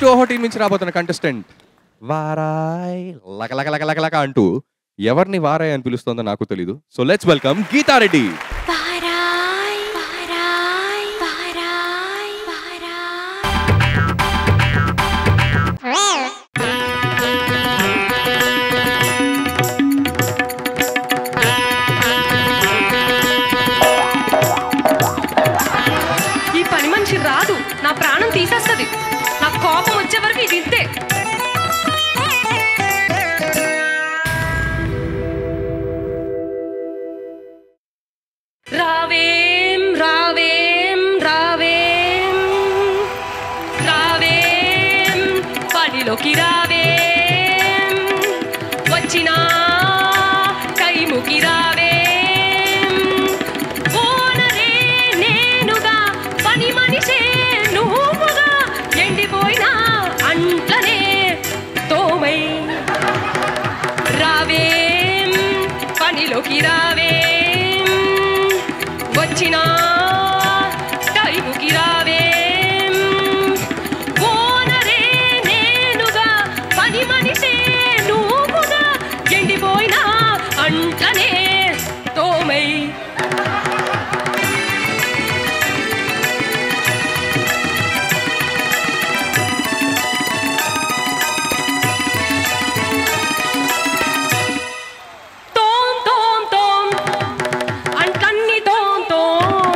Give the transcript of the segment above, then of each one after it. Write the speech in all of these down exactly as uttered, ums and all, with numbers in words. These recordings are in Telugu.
ఓహో టీం నుంచి రాబోతున్న కంటెస్టెంట్ వారాయ్ లక లక లక లక లక అంటూ ఎవరిని వారాయ్ అని పిలుస్తుందో నాకు తెలీదు. So let's welcome Geeta Reddy. ఈ పని మనిషి రాదు, నా ప్రాణం తీసేస్తుంది. నా కోపం వచ్చే వరకు ఇది ఇంతే. రావేం రావేం రావేం రావేం పనిలోకి రావేం వచ్చినా కైముకి రావేం ఓనరే నేనుగా పని మనిషే నువ్వుగా ఎండిపోయినా అంట్లనే తోమై రావేం పనిలోకి రావేం వచ్చినా కైముకి రావేం ఓనరే నేనుగా పని మనిషే నువ్వుగా ఎండిపోయినా అంట్లనే తోమై తోం తోం తోం అంట్లన్నీ తోం తోం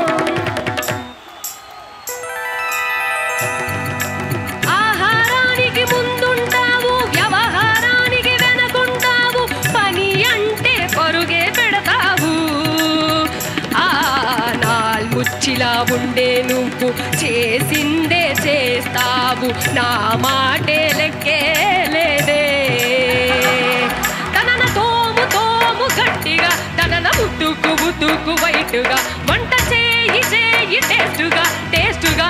ఆహారానికి ముందుంటావు, వ్యవహారానికి వెనకుంటావు, పని అంటే పరుగే పెడతావు. ఆ నాల్ముచ్చిలా ఉండే నువ్వు చేసిందే చేస్తావు, నా మాటే లెక్కే లేదే. తనన తోము తోము గట్టిగా, తనన ఉతుకు ఉతుకు వైటుగా, వంట చేయి చేయి టేస్టుగా టేస్టుగా.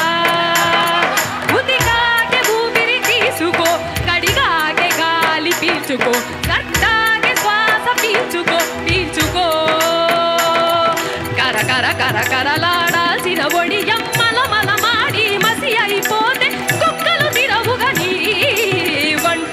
ఉతికాకే ఊపిరి తీసుకో, కడిగాకే గాలి పీల్చుకో, కట్టాకే శ్వాస పీల్చుకో పీల్చుకో. కర కర కర కరలాడాల్సిన ఒడి ఎమ్మల మల మాడి మసి అయిపోతే కుక్కలు తిరవుగా నీ వంట.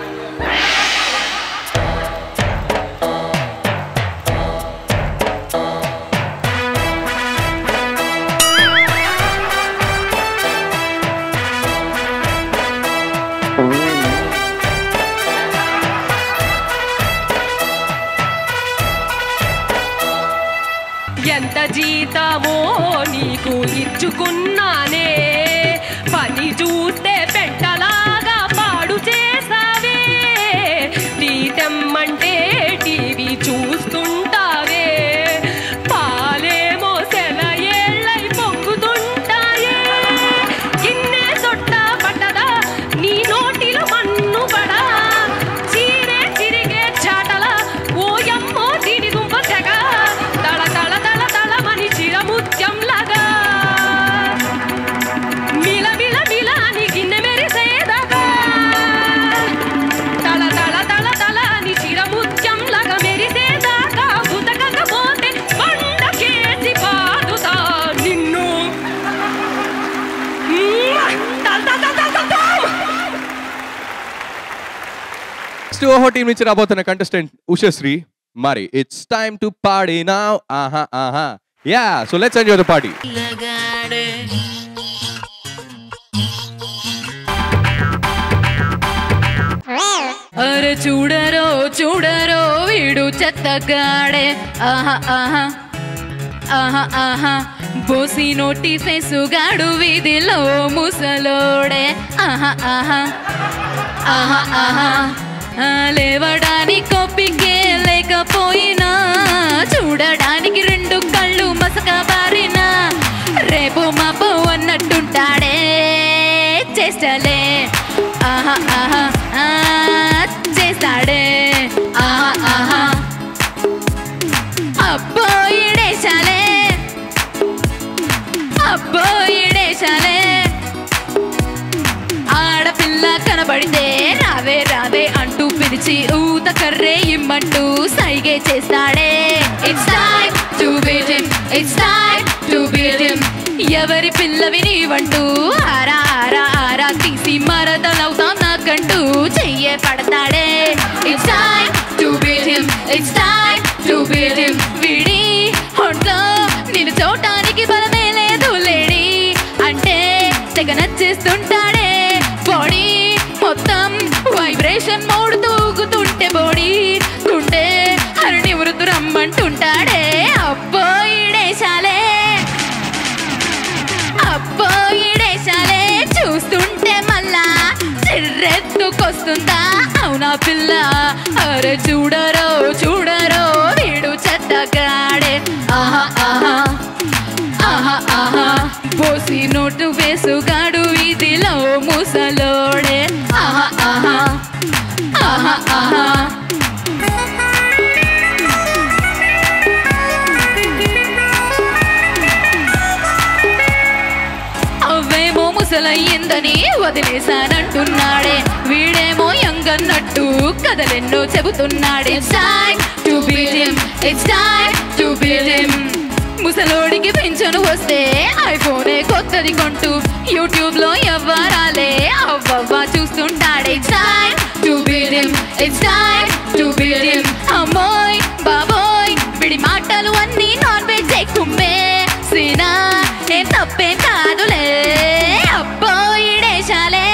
ఎంత జీతమో నీకు ఇచ్చుకున్నానే, పని చూస్తే పెట్టలాగా పాడు చేసావే. టీ తెమ్మంటే టీవీ చూస్తుంటావే, పాలేమో సెల ఏళ్ళై పొంగుతుంటాయే. గిన్నె సొట్ట పట్టదా నీ నోటిలో మన్ను పడా, చీరే చిరిగే చాటల ఓయమ్మో తిడి దుంప తెగ. తళ తళ తళ తళ మని చిరముత్యం లాగా మిల మిల మిల అని గిన్నె మెరిసేదాకా. తళ తళ తళ తళ అని చిరముత్యం లాగా మెరిసేదాకా ఉతకకపోతే బండకేసి బాదుతా నిన్ను. తల్ తల్ తల్ తల్ తల్ తల్. నెక్స్ట్ ఓహో టీం నుంచి రాబోతున్న కంటెస్టెంట్ ఉషశ్రీ. మరి it's time to party now. ఆహా ఆహా yeah, so let's enjoy the party. అరే చూడరో చూడరో వీడు చెత్తగాడే. ఆహా ఆహా ఆహా ఆహా బోసి నోటి ఫేసుగాడు వీధిలో ముసలోడే. ఆహా ఆహా ఆహా ఆహా లేవడానికి కొప్పికే లేకపోయినా, చూడడానికి రెండు కళ్ళు మసక బారినా, రేపు మాపో అన్నట్టుంటాడే చేస్తలే. ఆహా ఆహా చేస్తాడే. ఆహా ఆహా అబ్బో ఈడేశాలే, అబ్బో ఈడేశాలే. ఆడపిల్ల కనబడితే రావే రావే అంటూ పిలిచి ఊత కర్రే ఇమ్మంటూ సైగే చేస్తాడే. It's time to beat him, it's time to beat him. ఎవరి పిల్లవి నీవంటూ ఆరా ఆరా ఆరా తీసి It's time to beat him. వీడి ఒంట్లో నిన్ను చూడటానికి బలమే లేదు లేడీ అంటే తెగ నచ్చేస్తుంటాడే బాడీ మొత్తం వైబ్రేషన్ మోడు తూగుతుంటే బాడీ గుండె హరిని వృద్ధు రమ్మంటుంటాడే అబ్బో ఈడేశాలే అబ్బో ఈడేశాలే చూస్తుంటే మళ్ళా చిర్రెత్తుకొస్తుందా అవునా పిల్ల అరే చూడరో చూడరో వీడు చెత్తగాడే ఆహా ఆహా ఆహా ఆహా పోసి నోటు వేసుగాడు ఇదిలో ముసలోడే ఆహా ఆహా ఆహా ఆహా అవేమో ముసలయ్యిందని వదిలేశానంటున్నాడే వీడేమో యంగన్నట్టు కథలెన్నో చెబుతున్నాడే It's time to beat him. It's time to beat him. ముసలోడికి పెన్షన్ వస్తే ఐఫోనే కొత్తది కొంటూ యూట్యూబ్ లో ఎవ్వరాలే అవ్వవ్వ చూస్తుంటాడే It's time to beat him. It's time to beat him. అమ్మోయ్ బాబోయ్ విడి మాటలు అన్నీ నాన్ వెజ్ ఎక్కుమ్మే సీనా ఏం తప్పేం కాదులే అబ్బో ఈడేశాలే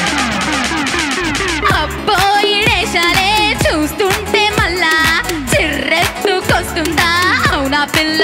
అబ్బో ఈడేశాలే చూస్తుంటే మళ్ళా చిర్రెత్తుకొస్తుందా అవునా పిల్ల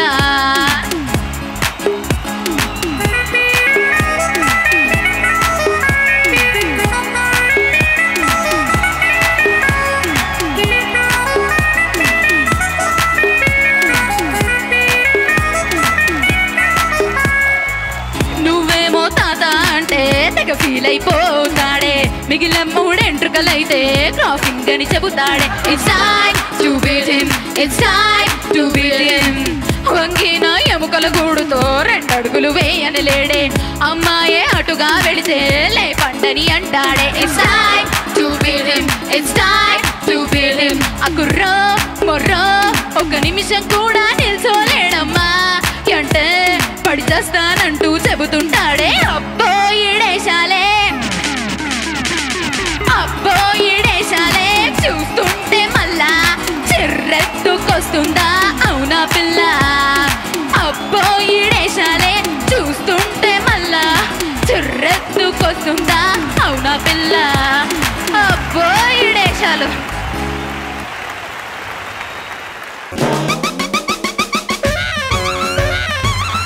నువ్వేమో తాత అంటే తెగ ఫీల్ అయిపోతాడే మిగిలిన మూడెంట్రుకలైతే క్రాఫింగ్ అని చెబుతాడే It's time to beat him. It's time to beat him. వంగిన ఎముకల గూడుతో రెండడుగులు వేయని లేడే అమ్మాయే అటుగా వెళితే లే పండని అంటాడే It's time to beat him. It's time to beat him. అకుర్రో మొర్రో ఒక నిమిషం కూడా నిల్చోలేడమ్మా అంటే పడి చేస్తానంటూ చెబుతుంటాడే అబ్బో ఈడేశాలే అబ్బో ఈడేశాలే చూస్తుంటే మళ్ళా చిర్రెత్తుకొస్తుందా అవునా పిల్ల అబ్బో ఈడేశాలే చూస్తుంటే మళ్ళా చిర్రెత్తుకొస్తుందా అవునా పిల్ల అబ్బో ఈడేశాలు